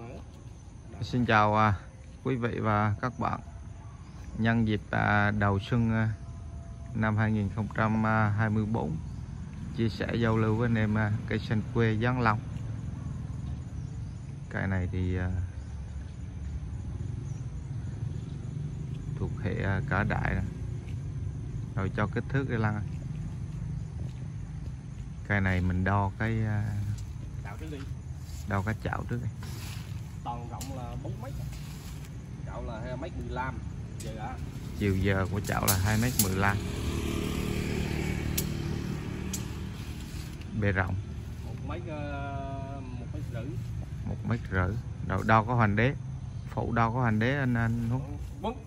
Xin chào quý vị và các bạn. Nhân dịp đầu xuân năm 2024, chia sẻ giao lưu với anh em cây xanh quê Giáng Long. Cây này thì thuộc hệ cỡ đại này. Rồi cho kích thước cái lăng. Cây này mình đo cái chảo trước đi. Đo cái chảo trước đi. Toàn rộng là 4 mét, chảo là 2m15. Chiều giờ của chảo là 2m15. Bề rộng 1m rưỡi. 1m rưỡi. Rồi đo có hoành đế. Phụ đo có hoành đế anh Hút. Vâng.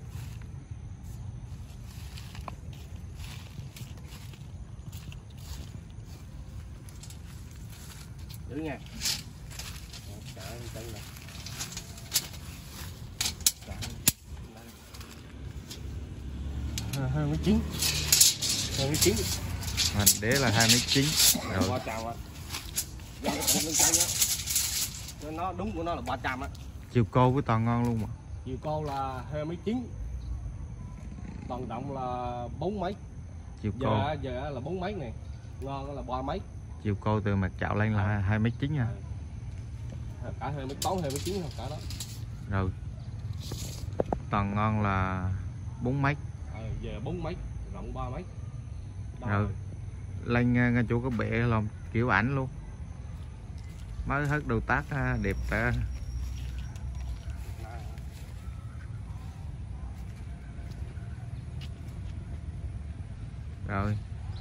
Giữ nha. Hai mươi chín. Hoành đế là 2m9. Rồi. Qua chào ạ. Nó đúng của nó là 300 á. Chiều cô với toàn ngon luôn mà. Chiều cô là 2m9. Toàn rộng là 4 mấy. Chiều cô Giờ là 4 mấy này. Ngon là 3 mấy. Chiều cô từ mặt chảo lên là 2m9 nha. Cả 2m8, 2m9 không cả đó. Rồi. Toàn ngon là 4 mấy. Giờ 4 mấy, rộng 3 mấy. Rồi. Lên ngay chỗ có bệ làm kiểu ảnh luôn. Mới hết đầu tác đẹp ra. Rồi.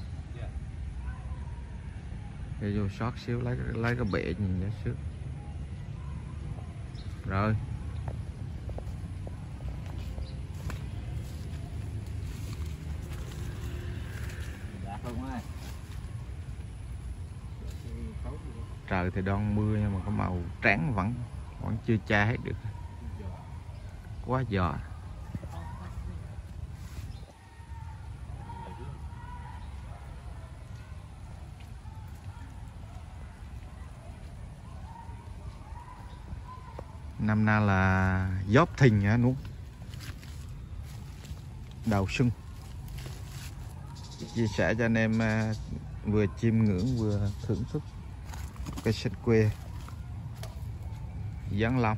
Để vô short xíu lấy cái bệ nhìn ra xíu. Rồi. Trời thì đoan mưa nhưng mà có màu trắng vẫn chưa cha hết được. Quá giò. Năm nay là Gióp Thìn hả Nuốt? Đầu xuân. Chia sẻ cho anh em vừa chiêm ngưỡng vừa thưởng thức cây xanh quê Giáng Long.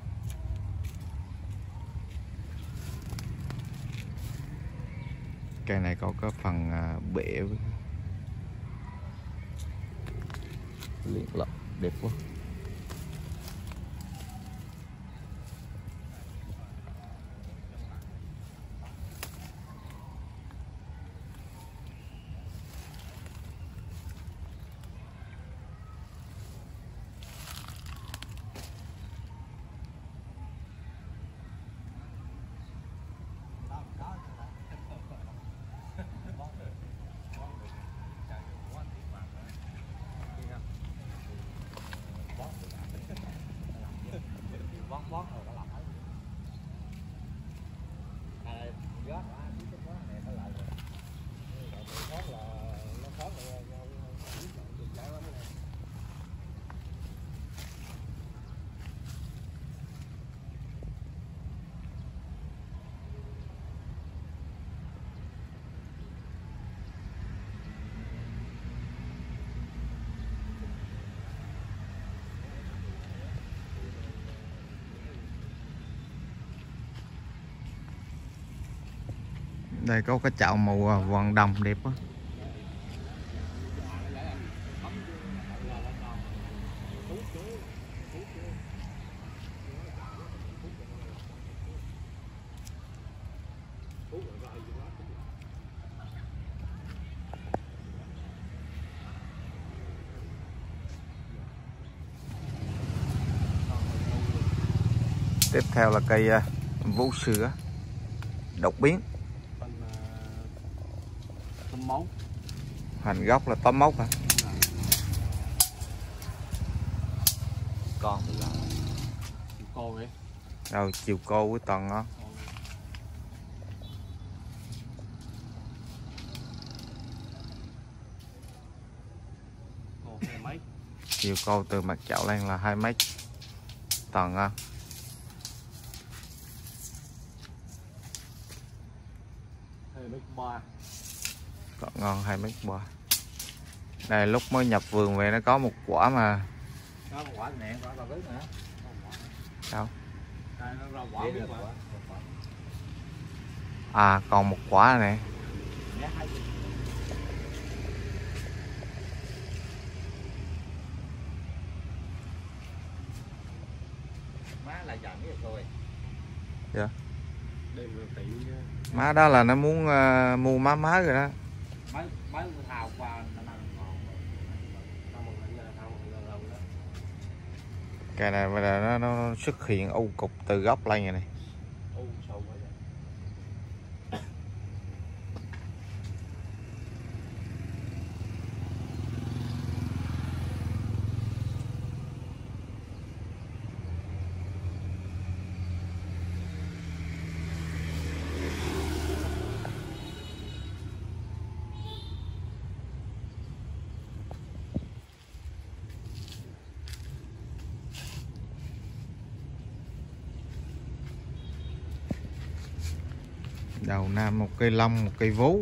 Cây này có cái phần bệ liền lọc đẹp quá. Đây có cái chậu màu vàng đồng đẹp quá. Tiếp theo là cây vú sữa độc biến. Hành gốc là 81 hả? Con cô vậy. Rồi chiều cô với toàn ngon. Chiều cô từ mặt chậu lên là 2 mét. Toàn ngon. bò. Cọ ngon 2 mét bò. Đây lúc mới nhập vườn về nó có một quả mà. Có một quả nè, quả bướm nữa. Đâu? Đây nó ra quả biết mà. À còn một quả này. Má lại dặn cái rồi. Dạ. Đêm rồi tiện. Má đó là nó muốn mua má mới rồi đó. Mới thao qua Cái này bây giờ nó xuất hiện u cục từ gốc lên vậy này. Đầu nam một cây long, một cây vú.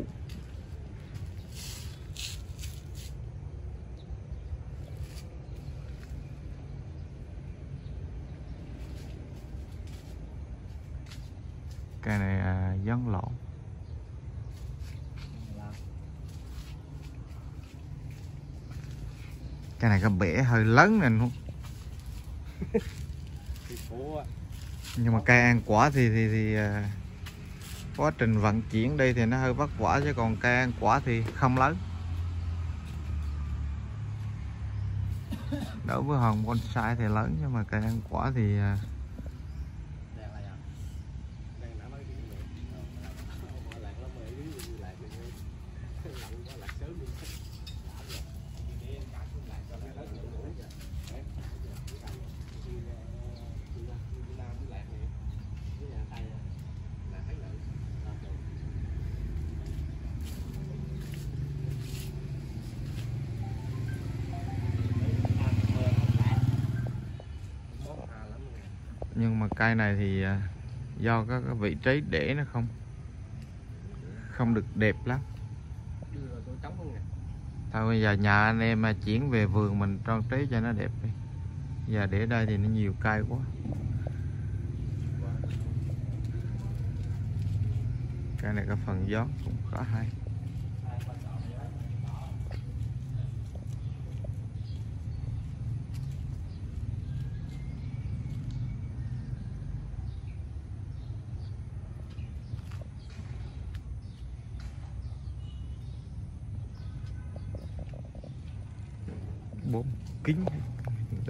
Cây này dấn lỗ. Cái này cái bể hơi lớn nè luôn. Nhưng mà cây ăn quả thì quá trình vận chuyển đi thì nó hơi vất vả, chứ còn cây ăn quả thì không lớn. Đối với hòn bonsai thì lớn, nhưng mà cây ăn quả thì nhưng mà cây này thì do cái vị trí để nó không được đẹp lắm. Thôi bây giờ nhà anh em chuyển về vườn mình trang trí cho nó đẹp đi. Giờ để đây thì nó nhiều cây quá. Cây này cái phần gió cũng khá hay. Bốn kính đó.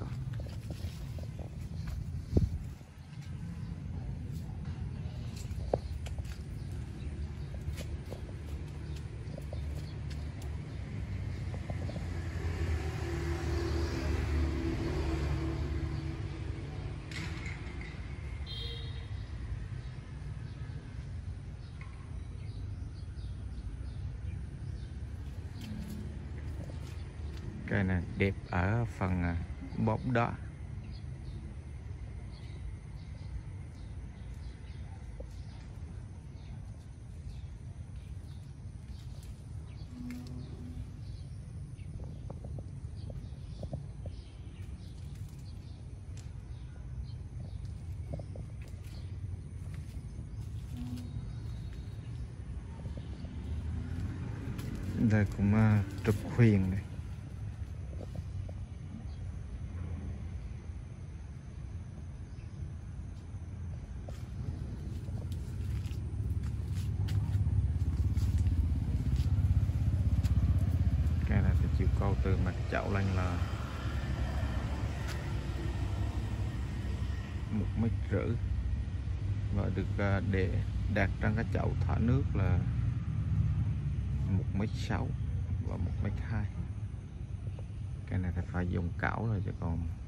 Cây này đẹp ở phần bóp đó. Đây cũng trục huyền này. Cái này thì chiều cao từ mặt chậu lên là 1,5 m và được để đặt trong cái chậu thả nước là 1,6 m và 1,2 m. Cái này thì phải dùng cảo rồi, chứ còn